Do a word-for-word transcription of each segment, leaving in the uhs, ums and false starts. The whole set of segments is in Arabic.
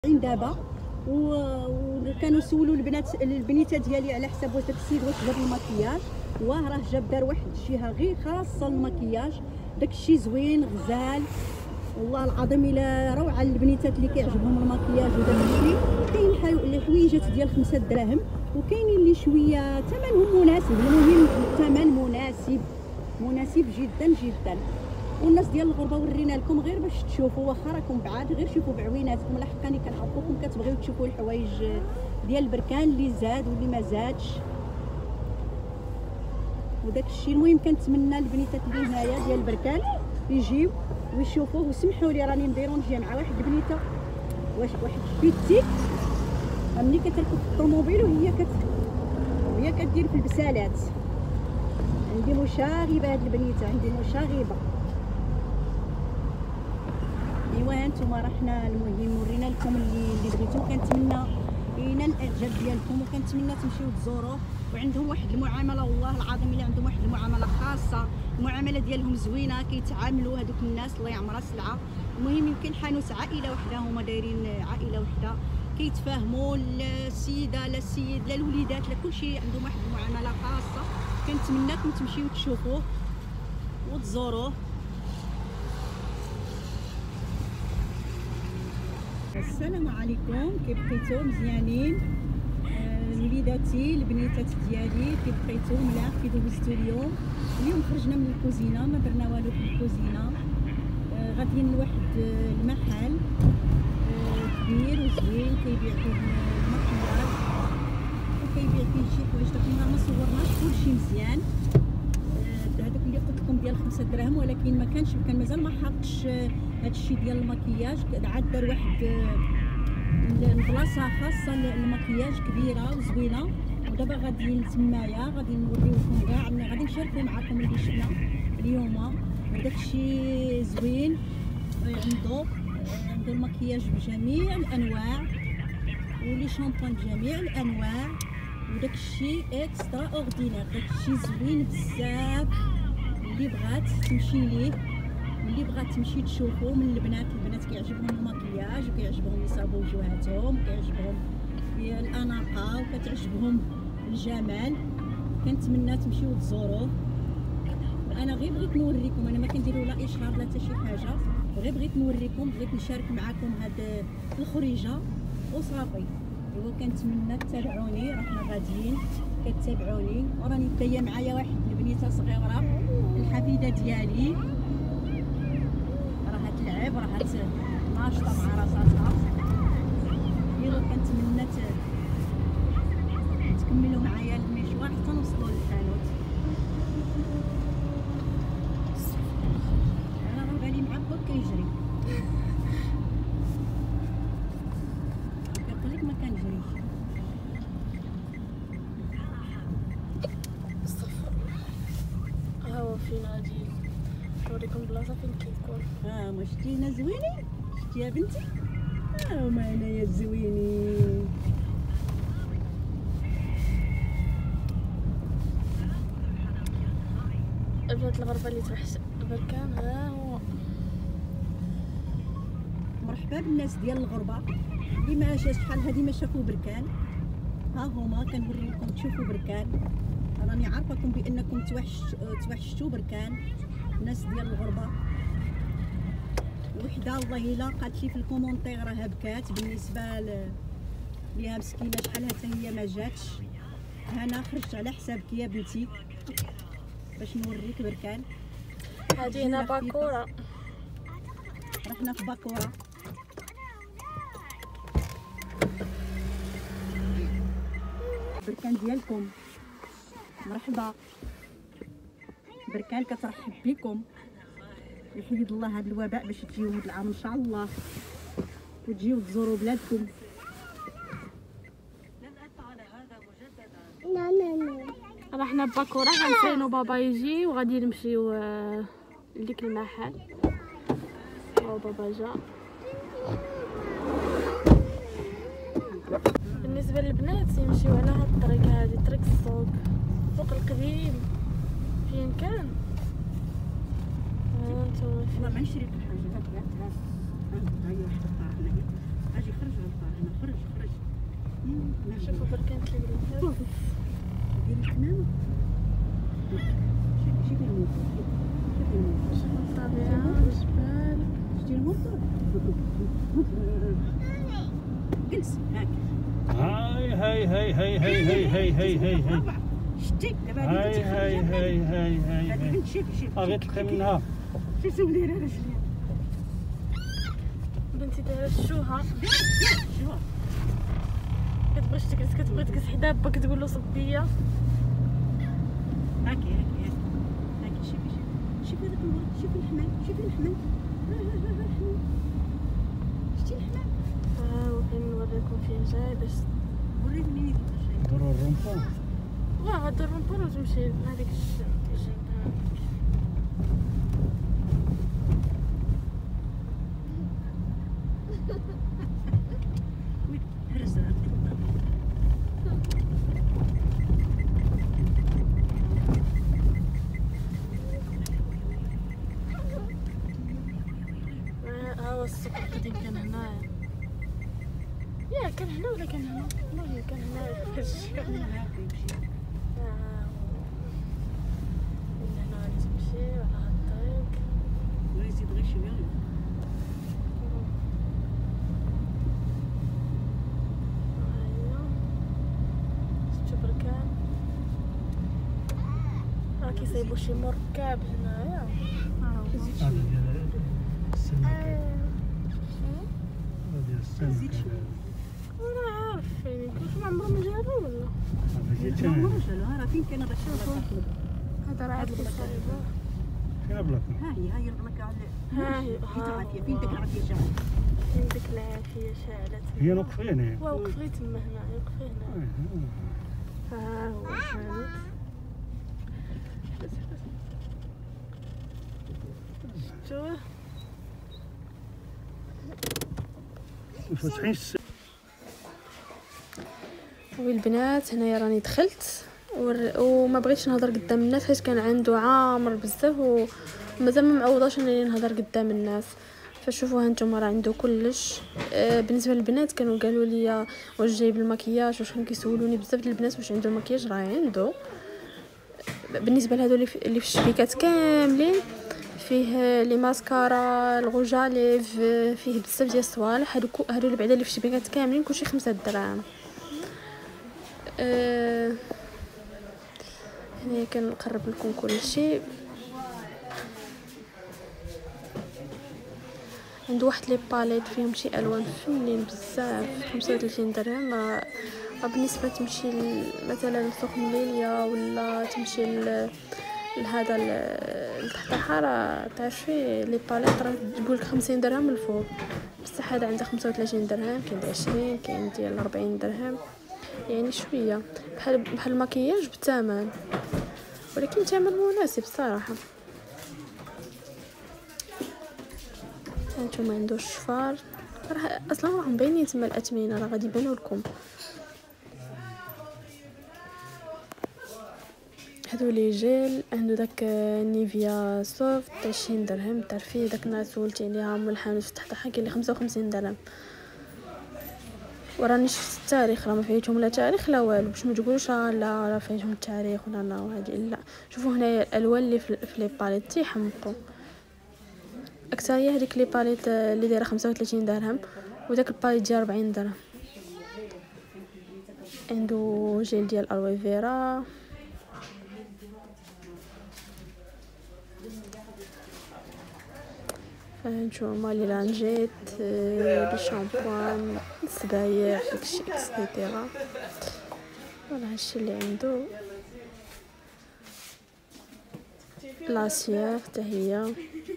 دابا وكانوا سولوا البنات البنيته ديالي على حساب واش داك السيد واش جاب المكياج. واه راه جاب دار واحد الجهه غير خاصه المكياج، داك الشيء زوين غزال والله العظيم. الا روعه البنيتات اللي كيعجبهم المكياج وداك الشيء. كاين الحويجات ديال خمسة دراهم وكاينين اللي شويه ثمنهم مناسب. المهم الثمن مناسب مناسب جدا جدا. والناس ديال الغربه ورينا لكم غير باش تشوفوا، واخا راكم بعاد غير شوفوا بعويناتكم. لحقاني كنعرفوكم كتبغيو تشوفوا الحوايج ديال البركان اللي زاد واللي ما زادش وداك الشيء. المهم كنتمنى البنيتات اللي هنايا ديال البركان يجيو ويشوفوه. وسمحوا لي راني نديرو نجي مع واحد البنيته واش واحد بيتيك ملي كتركب في الطوموبيل وهي كت وهي كدير في البسالات. عندي مشاغبه هاد البنيته، عندي مشاغبه. ايوا هانتوما راه حنا المهم ورينا لكم اللي اللي بغيتو. كنتمنى ينال الاعجاب ديالكم وكنتمنى تمشيو تزوروه. وعندهم واحد المعامله والله العظيم الا عندهم واحد المعامله خاصه، المعامله ديالهم زوينه. كيتعاملوا هذوك الناس الله يعمرها سلعه. المهم يمكن حانوت عائله وحده، هما دايرين عائله وحده كيتفاهموا. السيده لا السيد لا الوليدات لا كلشي عندهم واحد المعامله خاصه. كنتمنىكم تمشيو تشوفوه وتزوروه. السلام عليكم، كيف بقيتو؟ مزيانين؟ آه وليداتي البنيتات ديالي كيف بقيتو؟ ملاح؟ كي دوزتو اليوم؟ اليوم خرجنا من الكوزينه، ما درنا والو في الكوزينه. آه غاديين لواحد المحل آه كبير وزوين كيبيع فيه المكياج وكيبيع فيه شي حوايج. داك النهار ما صورناش كلشي مزيان. آه هذوك اللي قلت لكم ديال خمسة دراهم، ولكن ما كانش كان مازال ما حطش هادشي ديال المكياج. عاد دار واحد البلاصه خاصه للمكياج كبيره وزوينه. ودابا غاديين تمايا غادي نوريوكم كاع، غادي نشاركو معكم اللي شفنا اليوم. داكشي زوين. عنده عنده المكياج بجميع الانواع ولي شامبان بجميع الانواع. وداكشي اكسترا اوردينير، داكشي زوين بزاف. اللي بغات تمشي ليه، اللي بغات تمشي تشوفو من البنات. البنات كيعجبهم المكياج وكيعجبهم يصاوبوا وجوهاتهم وكيعجبهم الاناقه وكتعجبهم الجمال. كنتمنى تمشيو تزوروه. وانا غير بغيت نوريكم، انا ما كنديروا لا اشهار لا حتى شي حاجه، غير بغيت نوريكم، بغيت نشارك معكم هاد الخريجه وصافي. ايوا كنتمنى تتابعوني، راه حنا غاديين كتابعوني. وراني دايه معايا واحد البنيته صغيره الحفيده ديالي، راه تلعب راه ناشطه مع راساتها. يلا كنتمنى تكملوا معايا المشوار حتى نوصلوا للحانوت. انا راه بالي معبر كيجري كنقول لك ما كنجريش. ها هو فين غادي نوريكم بلاصه فين كيكون. ها ما شتينا زوينين؟ شتي يا بنتي؟ ها هما هنايا زوينين. البنات الغربه اللي توحش بركان. ها هو. مرحبا بالناس ديال الغربه اللي ما جاش شحال هادي ما شافوا بركان. ها هما كنوري لكم تشوفوا بركان. راني عارفاكم بانكم توحش توحشتوا بركان. الناس ديال الغربه وحده والله الا قالت لي في الكومونتير راها بكات بالنسبه ليها مسكينه شحال حتى هي ما جاتش. انا خرجت على حسابك يا بنتي باش نوريك بركان. هادي هنا باكوره، رحنا في باكوره. بركان ديالكم مرحبا. بركان كترحب بكم. يحيد الله هذا الوباء باش تجيو هذا العام ان شاء الله وتجيو تزوروا بلادكم. لا لا لا راه حنا باكوره غنسينو بابا يجي وغادي نمشيو لديك المحل. هو بابا جا. بالنسبه للبنات يمشيو على هاد الطريق، هادي طريق السوق، السوق القديم فين كان. ها انتما والله ما نشري حاجه. هاك هاك هاك هاي واحد الدار هنايا اجي خرج غنطار هنا خرج خرج شوفوا بركان كيبان ديال الكمامه شوفي شوفي الموتور شوفي الموتور شوفوا الطبيعة الجبال شتي الموتور جلس هاك هاي هاي هاي هاي هاي هاي هاي هاي هاي هاي شتي دابا هاي هاي هاي هاي هاي هذه هاي بنت شوفي شوفي باغي تلقي منها شوفي شنو دايره رجليها بنتي دايره الشوها شوف كتبغيش تجلس كتبغي تجلس حدا باك تقول له صبيه هاكي هاكي هاكي هاكي شوفي شوفي شوفي هذاك الورد شوفي الحمام شوفي الحمام ها ها ها ها الحمام شتي الحمام ها هو فين نوريكم فين جاي باش وريني منين يدير جاي ندورو الرومبون واه هاد الرومبون وتمشي لهاديك الجهه وين هرس هاك ها هو السوق القديم كان هنايا يا كان هنا ولا كان هنا والله كان هنايا في الشارع هاك يمشي من هنا غادي تمشي على هاد الطريق ويزيد غير شويه هاهي شفتو بركان راه كيصايبو شي مركب هنايا ها هذا ديال السمك هذا ديال السمك انا عارف يعني كلشي ما عمرو ما جابو ولا هذا جيت ما انا مرج ها راه فين كاين هذا الشيء هذا راه عاد كيصايبو فين بلاكو ها هي ها هي البلاكه على ها هي فين ها العافيه فين ديك العافيه جات فين ديك العافيه شعلت هي نوقفين هي وا وقفي تما هنا وقفي هنا ها هو الحانوت شفتوه فاتحين الس- والبنات هنايا راني دخلت ور... وما بغيتش نهضر قدام الناس حيت كان عنده عامر بزاف ومازال ما معوضاش انني نهضر قدام الناس. فشوفوا هانتوما راه عنده كلش. آه بالنسبه للبنات كانوا قالوا لي واش جايب المكياج، واش كانوا كيسولوني بزاف ديال البنات واش عنده المكياج، راه عنده. بالنسبه لهادو اللي في اللي في الشبيكات كاملين فيه لي ماسكارا الغوجاليف، فيه بزاف ديال الصوالح. هادو هادو اللي بعدا اللي في الشبيكات كاملين كلشي خمسة دراهم. أه هنا كنقرب لكم كلشي. عنده واحد لي باليت فيهم شي الوان فنين بزاف، خمسة وثلاثين درهم. راه بالنسبه تمشي مثلا لسوق مليليا ولا تمشي لهذا لتحت الحاره تعرفي لي باليت راه تقول لك خمسين درهم الفوق، بصح هذا عنده خمسة وثلاثين درهم، كاين عشرين، كاين ديال أربعين درهم، يعني شويه بحال بحال المكياج بثمن، ولكن ثمن مناسب صراحه. هانتوما عنده الشفار، راه اصلا راهم باينين تما الاثمنه، راه غادي يبانوا لكم. هادو لي جيل عنده داك نيفيا سوفت عشرين درهم، تعرفي داك الناس سولتي عليها من الحانوت تحت حا كاين لي خمسة وخمسين درهم. وراني شفت التاريخ راه ما فيهمش لا تاريخ لا والو، باش ما تقولوش لا راه فيهم التاريخ ولا لا هادي لا. شوفوا هنايا الالوان اللي في لي باليت تيحمقوا اكثريه. هذيك لي باليت اللي دايره خمسة وثلاثين درهم، وداك الباليت ديال أربعين درهم. عنده جيل ديال الوي فيرا، هانتوما لي لانجيت، لي شامبوان، السبايع، داكشي اكسيتيرا. فوالا هادشي اللي عنده. لاسيير حتى هي.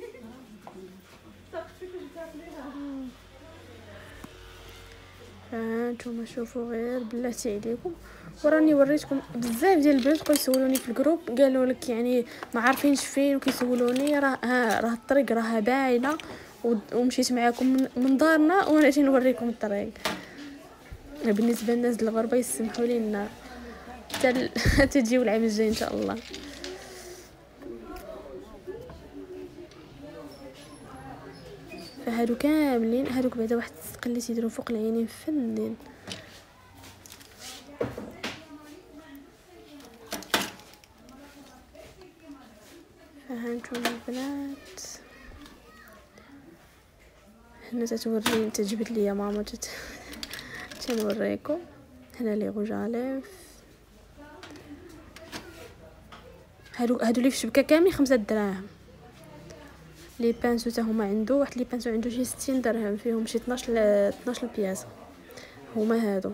هانتوما شوفوا غير بلاتي عليكم، وراني وريتكم بزاف ديال البنات بقاو يسولوني في الجروب، قالوا لك يعني ما عارفينش فين وكيسولوني. راه ها راه الطريق راه باينه، ومشيت معاكم من دارنا وانا جاي نوريكم الطريق. بالنسبه للناس ديال الغربه يسمحوا لينا حتى تجيو العام الجاي ان شاء الله. هادو كاملين هادوك بعدا واحد السقل اللي تيديروا فوق العينين فنين. فهانتم البنات هنا تتوريني تجبد لي ماما تت... تنوريكم هنا لي غوج اليف. هادو هادو اللي في الشبكه كاملين خمسة دراهم. لي بانسو حتى هما عنده واحد لي بانسو عنده شي ستين درهم فيهم شي اثناش ل اثناش بياسه هما هادو.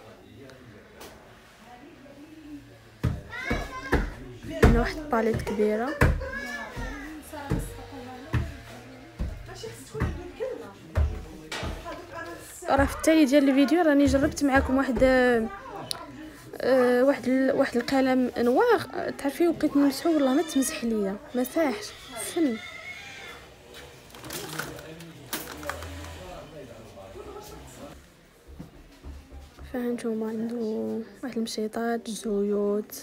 هنا واحد باليت كبيره. راه في التالي ديال الفيديو راني جربت معكم واحد أه واحد ال... واحد القلم نوار تعرفيه وبقيت نمسحو والله ما تمسح ليا ما ساحش فن. فهانتوما عنده واحد المشيطات الزيوت.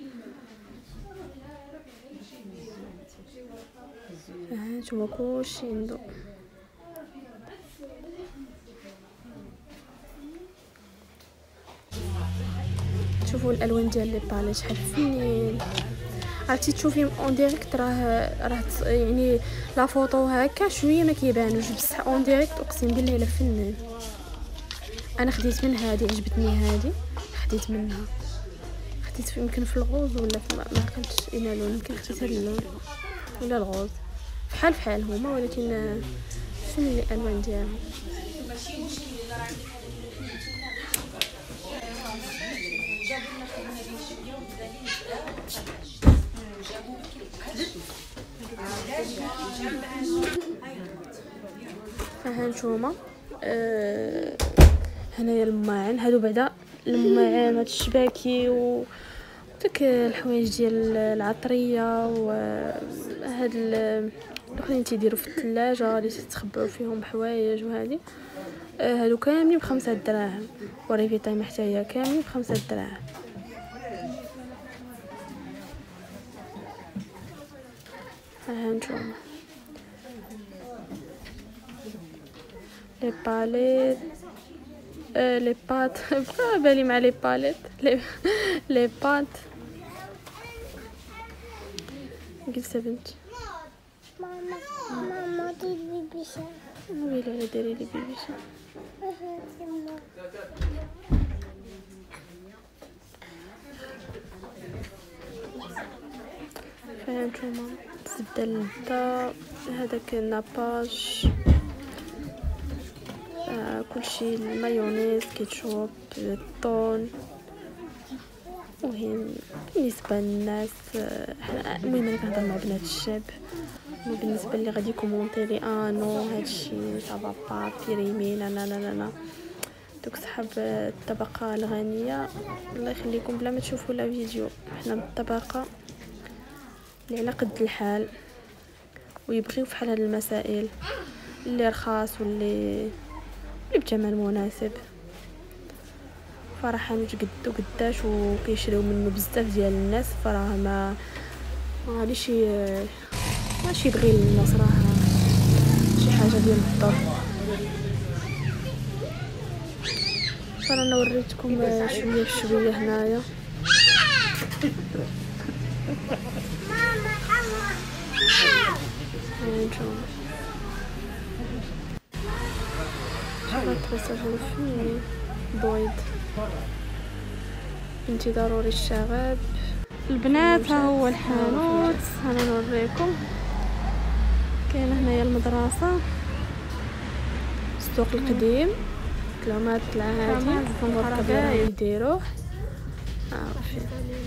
فهانتوما كلشي عنده. شوفوا الالوان ديال لي باليت شحال فنين. عرفتي تشوفي اون ديريكت راه راه يعني لا فوطو هكا شويه ما كيبانوش بصح اون ديريكت اقسم بالله الا فنين. انا خديت من هذه عجبتني هذه خديت منها خديت يمكن في الغوز ولا في ما عقلتش الا لون يمكن خديت هذا اللون ولا الغوز بحال بحال هما ولكن فنين الالوان ديالهم. فهانتوما أه هنايا الماعن هادو بعدا الماعن هاد الشباكي وداك الحوايج ديال العطريه وهاد الاخرين تيديروا في الثلاجه اللي تتخبعوا فيهم حوايج وهذه. أه هادو كاملين بخمسة دراهم وريفي تايم حتى هي كاملين بخمسة دراهم. هانتوما لي باليت أه لي بات بقى بالي مع لي باليت لي لي بات. قلت بنتي ماما ماما ديري بيبيشا ويلي على ديري لي بيبيشا. فهانتوما الزبده اللذة هذاك الناباج آه كلشي المايونيز كيتشوب الطون. مهم بالنسبه للناس المهم انا كنهضر مع بنات الشاب بالنسبه اللي غادي كومونتيري اه نو هادشي صافا با بيريمي لا لا لا لا دوك صحاب الطبقه الغنيه الله يخليكم بلا ما تشوفوا لا فيديو. حنا بالطبقه اللي على قد الحال ويبغيو في حال هاد المسائل اللي رخاص واللي اللي بثمن مناسب فراه حانوت قد وقداش وكيشريو منه بزاف ديال الناس فراه ما ما غاديش ماشي يبغي الناس راه شي حاجه ديال الضر. فانا وريتكم شويه بشويه هنايا. هانتوما شوفوا هذا فني بويض انتي ضروري الشغب. البنات ها هو الحانوت انا نوريكم. كاين هنايا المدرسه السوق القديم كلامات العادي المركبه يديروه عارفين.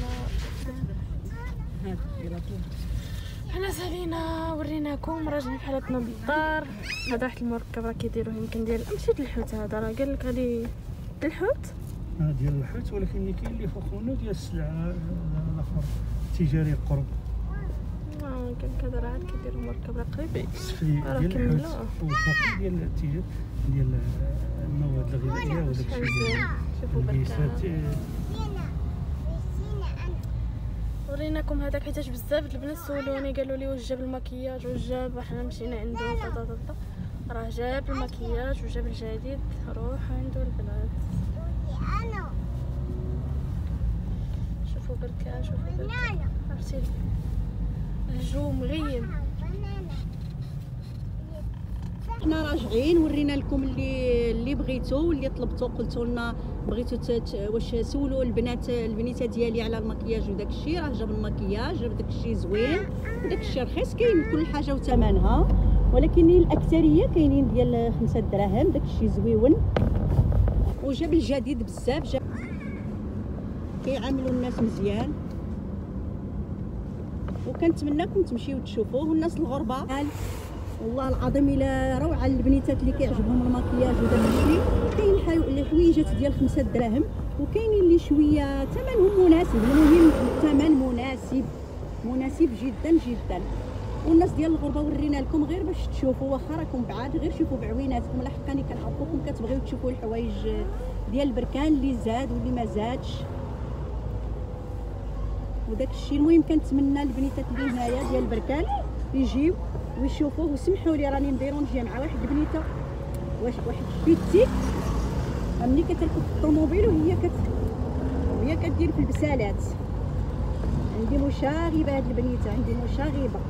حنا سالينا وريناكم راجعين بحالتنا بالدار. هذا واحد المركب راه كيديروه يمكن ديال ماشي الحوت هذا راه قال لك غادي الحوت اه ديال الحوت ولكن اللي كاين اللي فوقونه ديال السلعه الاخر التجاري القرب. اه كان كذا راه كيديروا مركب راه قريب السفلي ديال الحوت وفوق ديال التجار ديال المواد الغذائيه وداك الشيء. شوفوا بركان وريناكم هذاك حيتاش بزاف د البنات سولوني قالوا لي واش جاب المكياج واش جاب. حنا مشينا عنده طا طا طا راه جاب المكياج وجاب الجديد، روح عنده البنات. شوفوا بركان، شوفوا بركان، عرفتي الجو مغيم. حنا راجعين ورينا لكم اللي اللي بغيتو واللي طلبتو، قلتوا لنا بغيتو تت... واش سولوا البنات البنيته ديالي على المكياج وداك الشيء، راه جاب المكياج، جاب داك الشيء زوين وداك الشيء رخيص، كاين كل حاجه وثمنها، ولكن الاكثريه كاينين ديال خمسة دراهم، داك الشيء زويون. وجاب الجديد بزاف، جاب كيعاملوا الناس مزيان، وكنتمنىكم تمشيو تشوفوه. والناس الغربه والله العظيم الا روعه البنيتات اللي كيعجبهم المكياج وداك الشيء. كاين الحويجات ديال خمسة دراهم، وكاينين اللي شويه ثمنهم مناسب. المهم الثمن مناسب مناسب جدا جدا. والناس ديال الغربه ورينا لكم غير باش تشوفوا، واخا راكم بعاد غير شوفوا بعويناتكم. لحقاني كنعرفوكم كتبغيو تشوفوا الحوايج ديال البركان اللي زاد واللي ما زادش وداك الشيء. المهم كنتمنى البنيتات اللي هنايا ديال البركان يجيو ويشوفوه. وسمحوا لي راني نديرونجي مع واحد البنيته، واش واحد بيتي ملي كتركب في الطوموبيل وهي كت وهي كدير في البسالات. عندي مشاغبه هاد البنيته، عندي مشاغبه.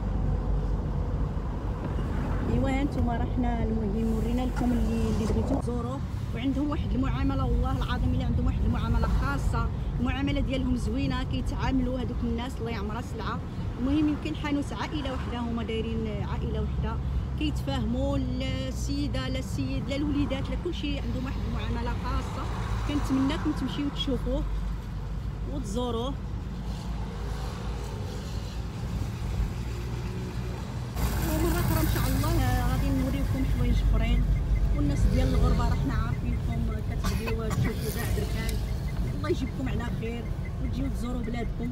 ايوا هانتوما راه حنا المهم ورينا لكم اللي اللي بغيتو تزوروه. وعندهم واحد المعامله والله العظيم الا عندهم واحد المعامله خاصه، المعامله ديالهم زوينه، كيتعاملوا هذوك الناس الله يعمرها سلعه. المهم يمكن حانوت عائله وحده، هما دايرين عائله وحده، كيتفاهموا السيده لا السيد لا الوليدات لا كلشي، عندهم واحد المعامله خاصه. كنتمنىكم تمشيو تشوفوه وتزوروه. ومره اخرى ان شاء الله غادي نوريكم حوايج اخرين. والناس ديال الغربه راه حنا عارفينكم كتبغيو تشوفوا كاع بركان. الله يجيبكم على خير وتجيو تزوروا بلادكم.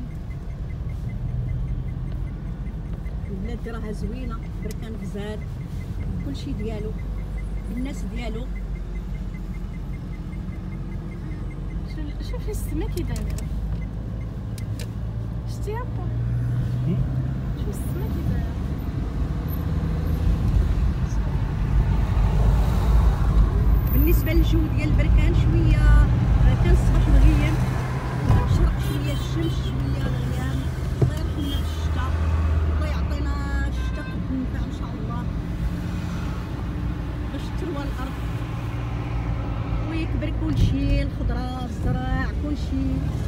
البلاد راها زوينه، بركان غزال، كلشي ديالو، الناس ديالو. شوفي السما كي دايره، شتي هكا، شوفي السما كي دايره. بالنسبه للجو ديال البركان شويه كان الصباح مغيم، شرق شويه الشمس شويه الغيام. الله يرحمنا بالشتاء، الله يعطينا الشتاء تنفع ان شاء الله باش تروى الارض ويكبر كلشي، الخضره الزرع كلشي.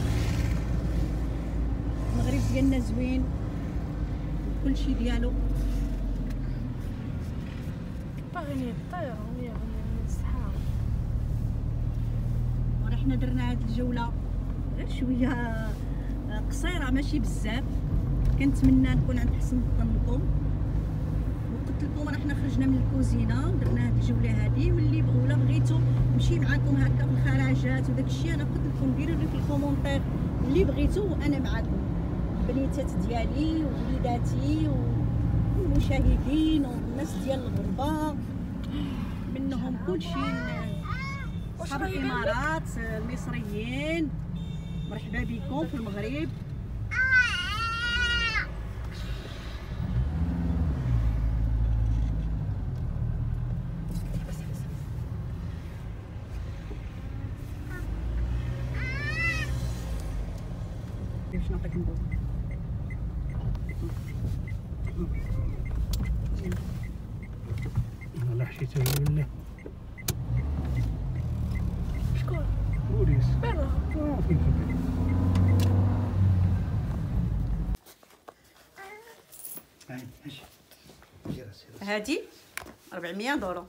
المغرب ديالنا زوين كلشي ديالو. باغيين يطيروا ويغنيو الصحاب. وراه حنا درنا هاد الجوله غير شويه قصيره ماشي بزاف. كنتمنى نكون عند حسن ظنكم. وقلت لكم راه حنا خرجنا من الكوزينه ودرنا هاد الجوله هادي، واللي ولا بغيتو نمشي معاكم هكا في الخراجات وداك الشيء انا قلت لكم ديروا لي في الكومونتير اللي بغيتو وانا معاكم. البنيتات ديالي ووليداتي والمشاهدين والناس ديال الغربه منهم كلشي، صحاب الامارات المصريين، مرحبا بكم في المغرب. باش نعطيك نضوء. لا حشيته ولا شكون؟ بوليس برا. اه فين في هاي ماشي هادي أربعمية دورو.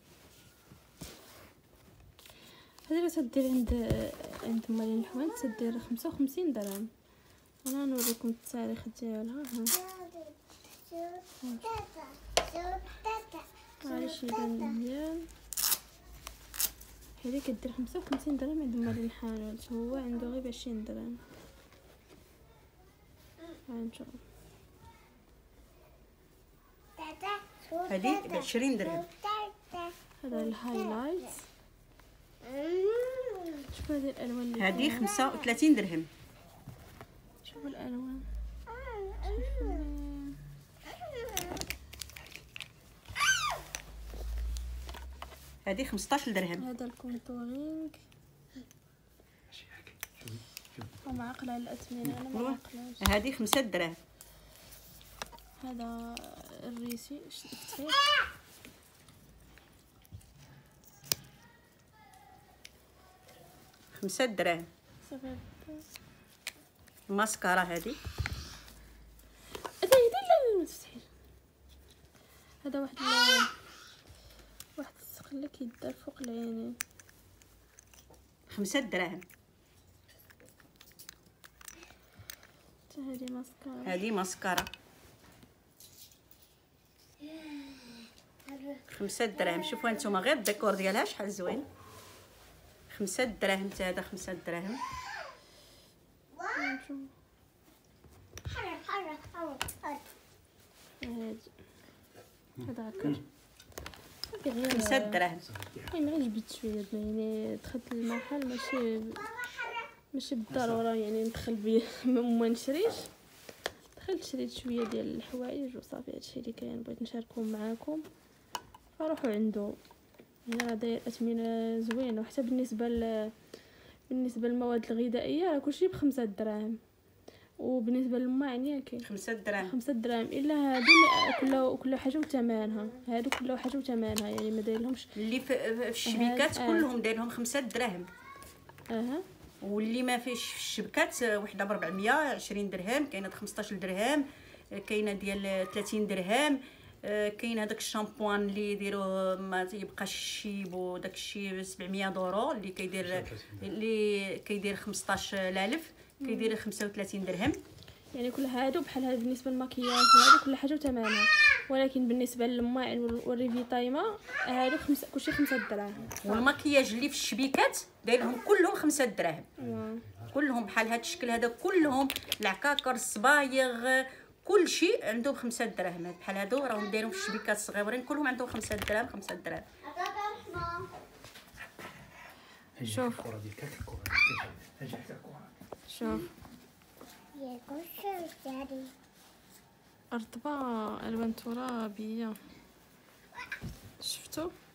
هذه اللي تدير عند عند مالين الحوانت تدير خمسة وخمسين درهم. انا نوريكم التاريخ ديالها. ها معليش يبان مزيان. هذه كدير خمسة وخمسين درهم عند مالين الحانوت، هو عنده غير بعشرين درهم. ها نشوف هادي بعشرين درهم. هذا الهايلايت. شوفوا هذه الالوان اللي هادي خمسة وثلاثين درهم. شوفوا الالوان. هذه خمسطاش درهم. هذا الكونتورينغ ومعقله على الاثمنه، انا ما معقلاش. هذه خمسة دراهم. هذا الريسي شفت فيه خمسة دراهم. صافي. الماسكارا هذه هذا يدير لا مستحيل. هذا واحد ال... واحد السقله كيدار فوق العينين. خمسة دراهم. حتى هذه ماسكارا. هذه ماسكارا خمسة دراهم. شوفوا نتوما غير الديكور ديالها شحال زوين. خمسة دراهم حتى هذا خمسة دراهم. هادي هذا هكا غير خمسة دراهم. المهم غير جبت شويه يعني دخلت للمحل ماشي ماشي بالضروره يعني ندخل بيه وما نشريش. دخلت شريت شويه ديال الحوايج وصافي. هادشي اللي كاين بغيت نشاركهم معاكم. فروحوا عنده هنا داير اثمنه زوينه. وحتى بالنسبه ل... بالنسبه للمواد الغذائيه راه كلشي بخمسة دراهم. وبالنسبه للماء كاين خمسة دراهم. خمسة دراهم الا هادو كل كل حاجه وثمنها. هادو كل حاجه وثمنها يعني ما دايرلهمش اللي في, في الشبيكات آه. كلهم دايرهم خمسة دراهم. اها واللي ما فيش في الشبكات وحده ب أربعمية وعشرين درهم. كاينه خمسطاش درهم. كاينه ديال ثلاثين درهم. كاين هذاك الشامبوان اللي يديروه ما يبقاش الشيب وداك الشيء سبعمية دورو اللي كيدير اللي كيدير خمسطاش ألف كيدير خمسة وثلاثين درهم. يعني كل هادو بحال هذا بالنسبه للمكياج وهذا كل حاجه وثمنها. ولكن بالنسبه للماعن والريفيتايما هادو خمسة كلشي خمسة دراهم. والمكياج اللي في الشبيكات دايرهم كلهم خمسة دراهم. كلهم بحال هذا الشكل هذا كلهم العكاكر الصبايغ كل شيء عندهم خمسة دراهم. بحال هادو راهم دايرهم في الشبيكات الصغيورين كلهم عندهم خمسة دراهم. خمسة دراهم. شوف شوف رطبه الوان ترابيه. شفتوا